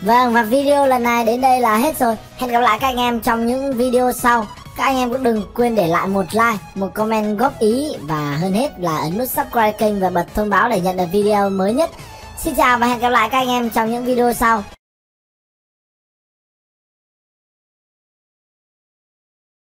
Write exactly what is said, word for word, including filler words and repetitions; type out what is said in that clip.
Vâng, và video lần này đến đây là hết rồi. Hẹn gặp lại các anh em trong những video sau. Các anh em cũng đừng quên để lại một like, một comment góp ý và hơn hết là ấn nút subscribe kênh và bật thông báo để nhận được video mới nhất. Xin chào và hẹn gặp lại các anh em trong những video sau.